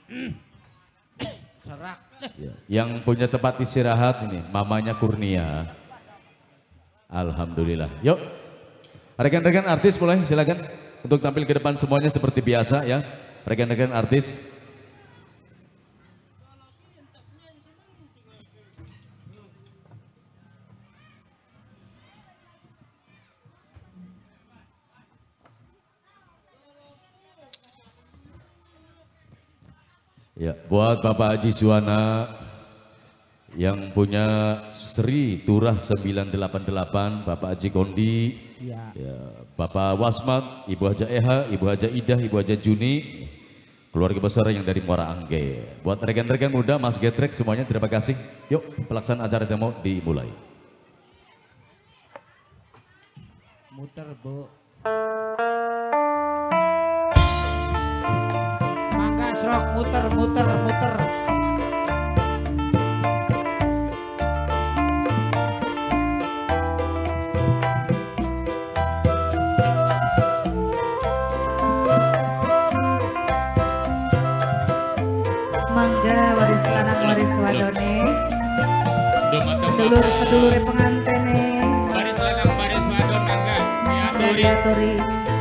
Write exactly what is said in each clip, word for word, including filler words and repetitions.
Serak. Ya. Yang punya tempat istirahat ini, mamanya Kurnia. Alhamdulillah. Yuk, rekan-rekan artis mulai silakan untuk tampil ke depan semuanya seperti biasa ya. Rekan-rekan artis. Ya, buat Bapak Haji Suwana yang punya Sri Turah sembilan delapan delapan, Bapak Haji Kondi, ya. Ya, Bapak Wasmat, Ibu Haja Eha, Ibu Haja Idah, Ibu Haja Juni, keluarga besar yang dari Muara Angke. Buat rekan-rekan muda, Mas Getrek semuanya terima kasih. Yuk, pelaksanaan acara demo dimulai. Muter, Bu. Rock muter muter muter. Mangga waris lanang waris wadone. Sedulur sedulur pengantene. Waris lanang waris wadon mangga. Diaturi. Diaturi.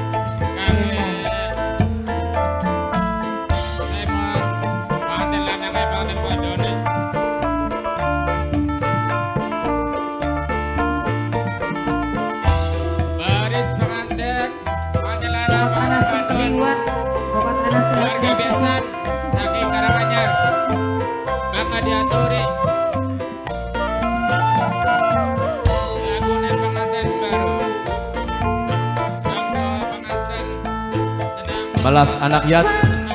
Melas anak yatim,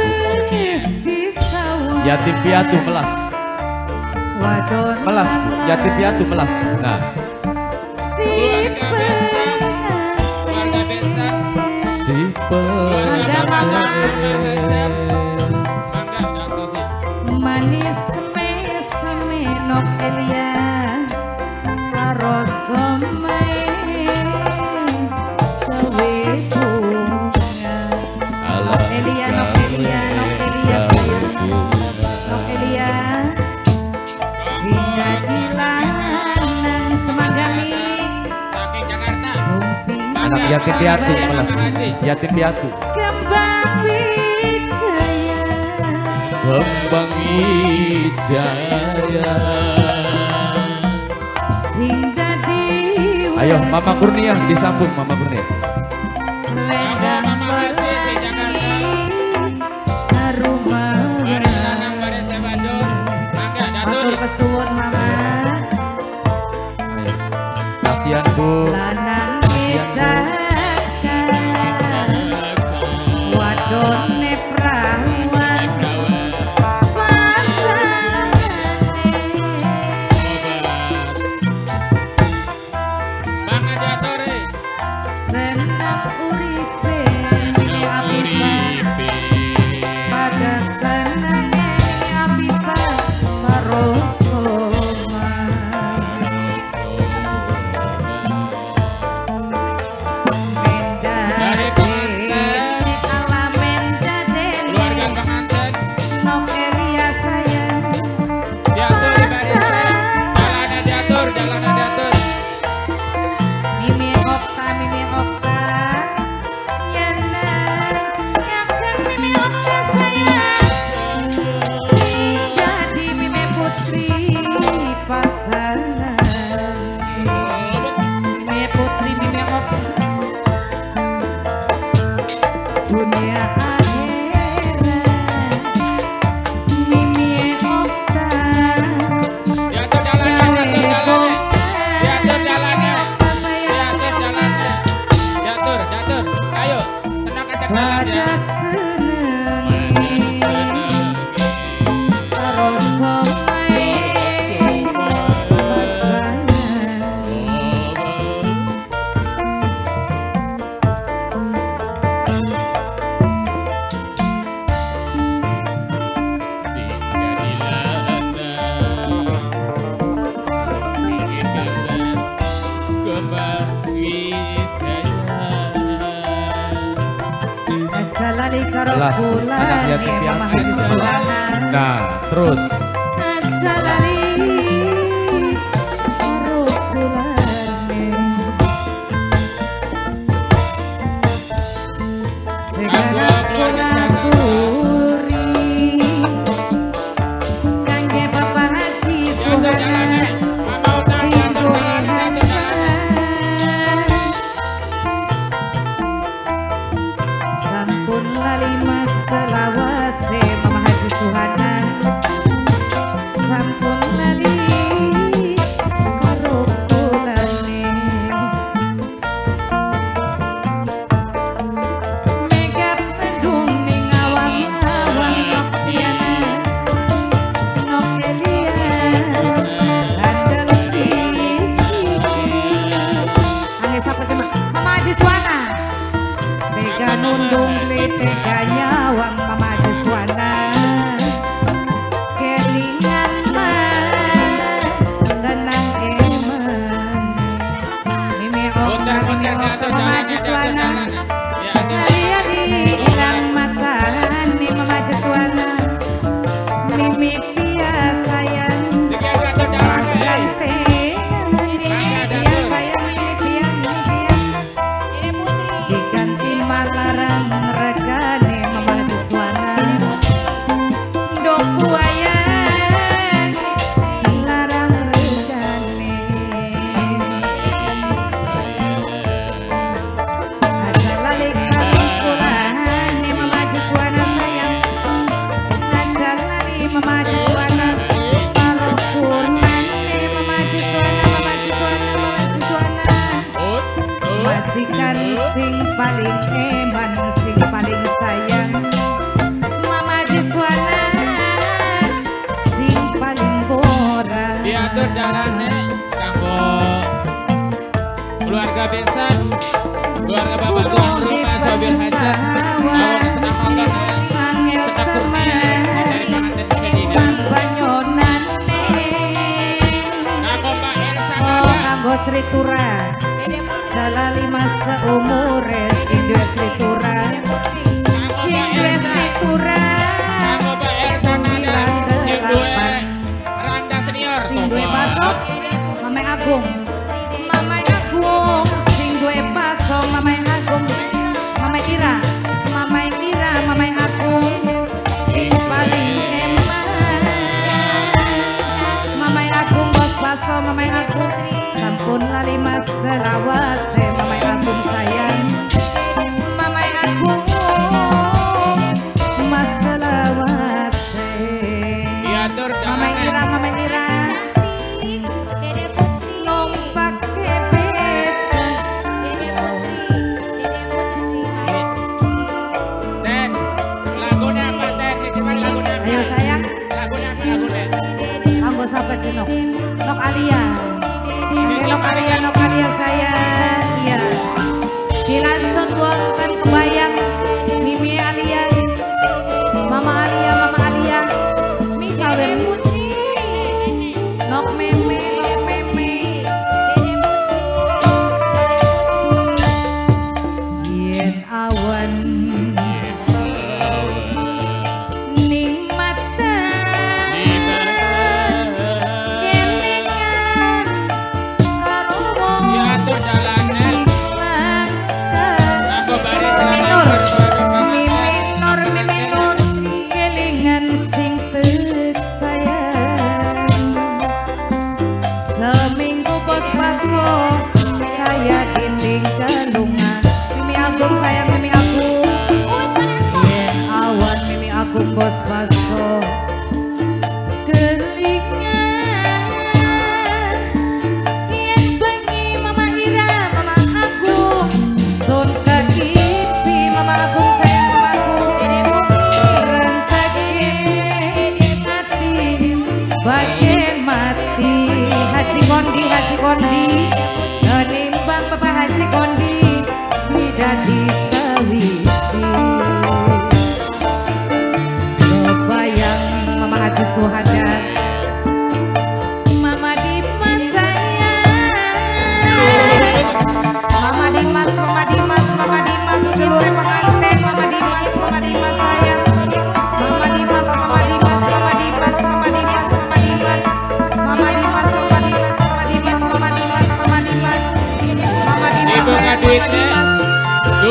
yatim piatu melas, melas bu, yatim piatu melas. Nah, keluarga besar, keluarga besar, si pengantin manis me semenok Elia karosome gawe bunga. Elia, Nok Elia, Nok Elia sayang, Nok Elia sing dadi lanang semanggami saking Jakarta. anak yatim piatu melas, yatim piatu. Kembang Wijaya, Kembang Wijaya. sing dadi Ayo Mama Kurnia disambung Mama Kurnia. selendang matur kesuwun mama. Kasihan Bu. Lanang wijaka wadone prawan pasane Bang Adiatore sen jelas. Anak yatim piatu. Nah, terus. Majikan sing paling eman, sing paling sayang, Mama Jiswana sing paling borak. Diatur darahnya kanggo keluarga besan, keluarga bapak tuan rumah Sobir Hasan, awak senang makan, sedap kurma dari pengantin kedina. Banyonan Kanggo Pak Ersan oh ada. kanggo Sri Tura jalali masa umure sing duwe Sri Tura, sing duwe Sri Tura, Kanggo Pak Ersan ada. Sing duwe Randa senior. sing duwe pasok Mama Agung, Mama Agung, sing duwe pasok Mama Agung, Mama Ira, Mama Ira, Mama Agung, sing paling eman, Mama Agung bos pasok Mama Agung, sampun lali masa lawase Mama Agung sayang, Mama Agung masa lawase. Diatur Mama darahnya. Ira, Mama Ira numpak ke beca. Ten, lagunya apa Ten? Cuman lagunya apa? Ayo sayang, Lagunya apa lagunya? kanggo sapa jenok? Nok Alia. Oke, Nok Alia, Nok Alia sayang. Iya. Dilansut wonten kebayang Mimi Alia, Mama Alia, Mama Alia. Mi sawer Nok Meme, Nok Meme. Yen awan ning mata kelingan aroma Diatur jalannya. Kanggo baris Minor, selamat miminor, miminor, kelingan sing teuk sayang. Seminggu bos paso kaya dinding galungan. Mimi Agung sayang, Mimi Agung. Yen awan Mimi Agung bos paso kelingan. Yen bengi Mama Ira, Mama Agung sun kekipi Mama Agung sayang Mama Agung. Rentake hati bagian mati Haji Kondi, Haji Kondi menimbang Bapak Haji Kondi tidak disawisi. Kebayang Mama Haji Suhada, Mama Dimas sayang, Mama Dimas, Mama Dimas, Mama Dimas, seluruh pengantin Mama Dimas, Mama Dimas.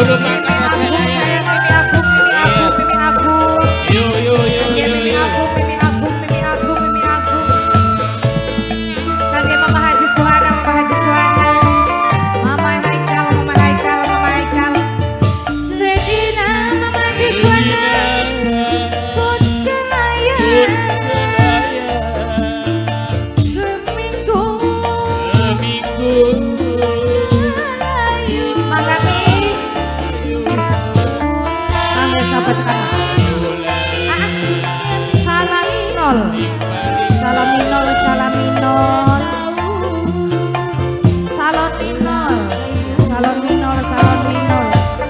Guru makan Agung rasanya. sayang Mimi Agung, Mimi Agung, Mimi Agung. Yuk, yuk, yuk, Ya, yuk, Mimi yuk. Agung, Mimi Agung, Mimi Agung, Mimi Agung. Kaki Mama Haji Suhana, Mama Haji Suhana. Mama Haikal, Mama Haikal, Mama Haikal. Sedina Mama Haji Suhana. Sudkelaya. Seminggu. Mangga Mi. Kangge sahabat sekarang. Asik. Salaminol. Salaminol, salaminol. Salon minol. Salon minol, salon minol.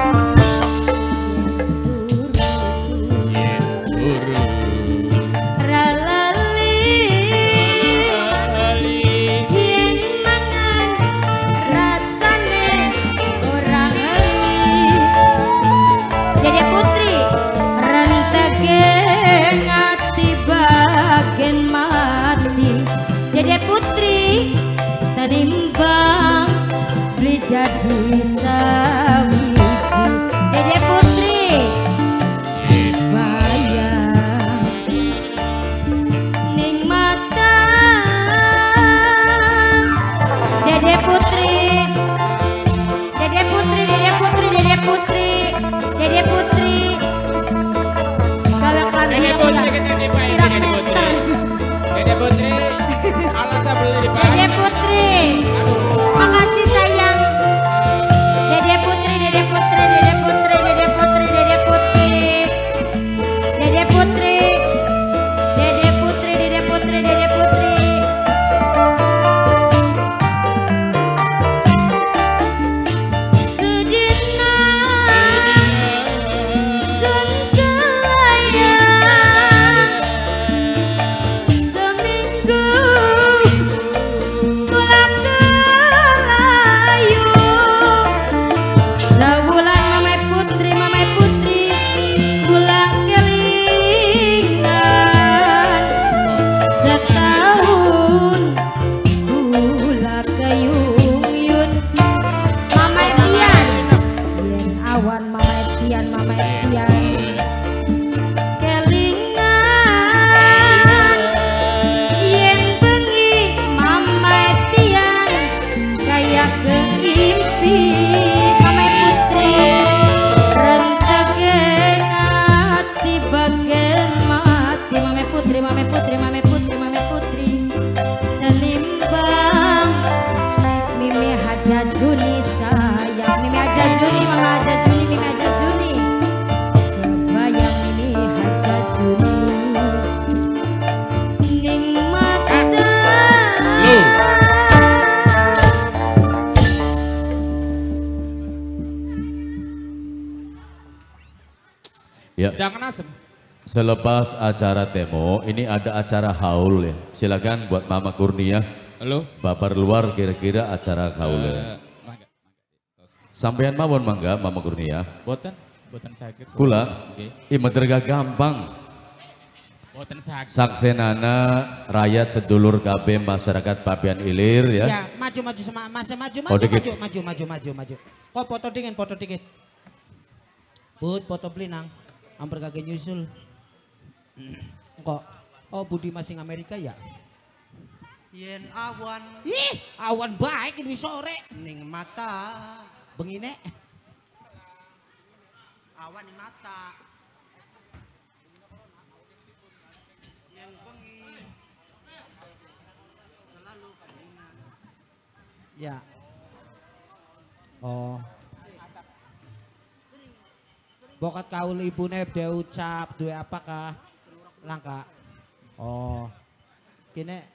Ralali. Yen mangan rasane ora ngerti. Jadi putri rentege ngati bagen mati. Jadi putri tanimbang beli jadi sawiji. Jadi putri bayang ning mata. Dede putri, Dede putri, Dede putri, Dede putri, Dede putri. Kalau kan Dede putri kita dipain, Dede putri. Dede putri. Alasan beli dipain. Dede putri. Makasih sayang. Dede putri, Dede putri, Dede putri, Dede putri, Dede putri. Dede putri. Dede putri, Dede putri, Dede putri. Sudina sengkelaya. Seminggu pulang kelayu. Sebulan mamai putri, mamai putri pulang kelingan. Setahun kula kayuyun. Mamai tian, yen awan mamai tian, mamai tian. Kelingan yen bengi mamai tian kaya keimpi. Mamai putri rentege ngati bagen mati. Mamai putri, mamai putri, mamai putri, mamai putri. Tenimbang Mimi Haja Juni sayang. Mimi Haja Juni, Mama Haja Juni, Mimi Haja Juni. Kebayang Mimi Haja Juni. Ning mata. Lu. Ya, Jangan asem. selepas acara demo, ini ada acara haul ya. Silakan buat Mama Kurnia, Halo. babar luar kira-kira acara haul ya. Eh, mangga. Sampean mawon mangga Mama Kurnia. Boten, boten sakit. Kula, Oke. imeterga gampang. Boten sakit. Saksenana rakyat sedulur K B masyarakat Papian Ilir ya. Ya, maju maju sama Mas, maju maju Oh, dikit. maju maju maju maju maju. Kok foto dingin, foto dikit. Bud, foto beli nang. Hampir kagak nyusul. Kok oh Budi masih Amerika ya? Yen awan Ih, awan baik ini sore. ning mata, Bengine. awan ning mata. Yen bengi selalu kelingan. Ya. Oh. Bokat kaul ibune dia ucap duwe apakah langka. Oh. Kene.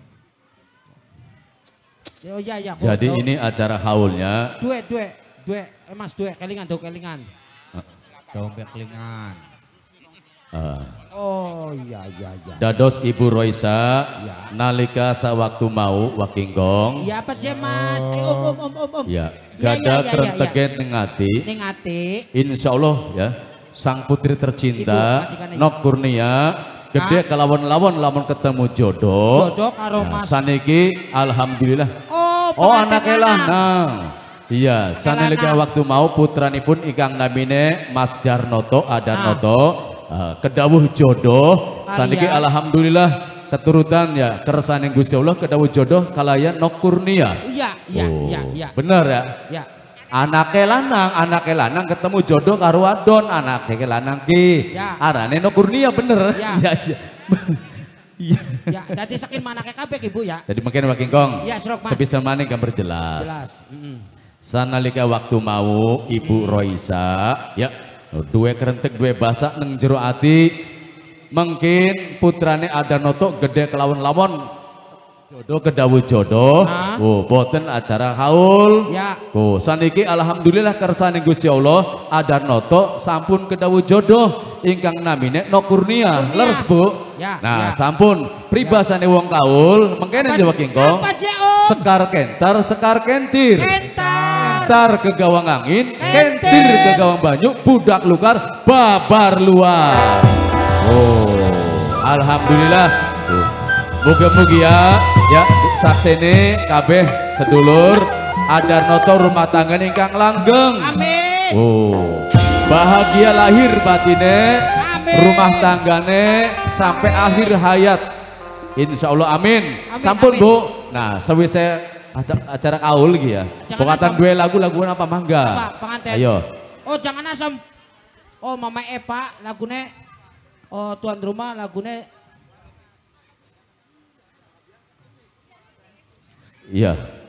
Oh iya iya. Jadi foto. ini acara haulnya. Duwe duwe duwe eh Mas duwe kelingan tuh kelingan. Dompet kelingan. Uh, Oh iya iya iya. dados Ibu Roisa Ya. nalika sawaktu mau wakinggong. Iya apa je Mas? Eh om om om om om. Ya, Ya, gada ya, ya, kerentegen ning ati. Ning ati. Insya Allah ya, sang putri Ibu, tercinta majikannya. Nok Kurnia gede kelawan-lawan lamun ketemu jodoh. Jodoh karo Nah, Mas. saniki alhamdulillah. Oh, Oh pengantin anaknya lanang. lanang. Iya, sanalika waktu mau putranipun ingkang namine Mas Darnoto Adarnoto uh, kedawuh jodoh saniki alhamdulillah keturutan ya kersaning Gusti Allah kedawuh jodoh kalayan Nokurnia. Iya, iya, oh, iya, iya. Bener ya? Ya. Anake lanang, anake lanang ketemu jodoh karo wadon, anake lanang ki. Ya. Arane Nokurnia bener. Ya. Iya, iya. Iya. Ya, dadi saking manake kabeh Ibu ya. Jadi mungkin Waking Kong. Iya, Surok Mas. Sebisa maning gambar jelas. Jelas. Mm-mm. Sanalika waktu mau Ibu Roisa ya dua kerentek dua basak neng jero ati mungkin putrane Adarnoto gede kelawan-lawan jodoh kedawuh jodoh. Nah. Oh boten acara haul Ya. oh saniki alhamdulillah kersane Gusti Allah Adarnoto sampun kedawuh jodoh ingkang namine Nokurnia leres Bu Ya, nah ya. sampun pribasane wong kaul mengkene Jawa Kingkong Apa je Om? sekar kentar sekar kentir Kentar. kentar ke gawang angin kentir ke gawang banyu budak lukar babar luar oh alhamdulillah tuh mugi-mugi ya ya saksene kabeh sedulur Adarnoto rumah tangga ingkang langgeng Amin. oh bahagia lahir batine Amin. rumah tanggane sampai akhir hayat insya Allah amin, Amin, sampun amin. Bu nah sewise acara, acara kaul gitu ya Jangan pengatan asam. dua lagu lagu apa mangga Apa pengantin? ayo Oh, jangan asam. Oh, Mama Epa lagune oh tuan rumah lagune iya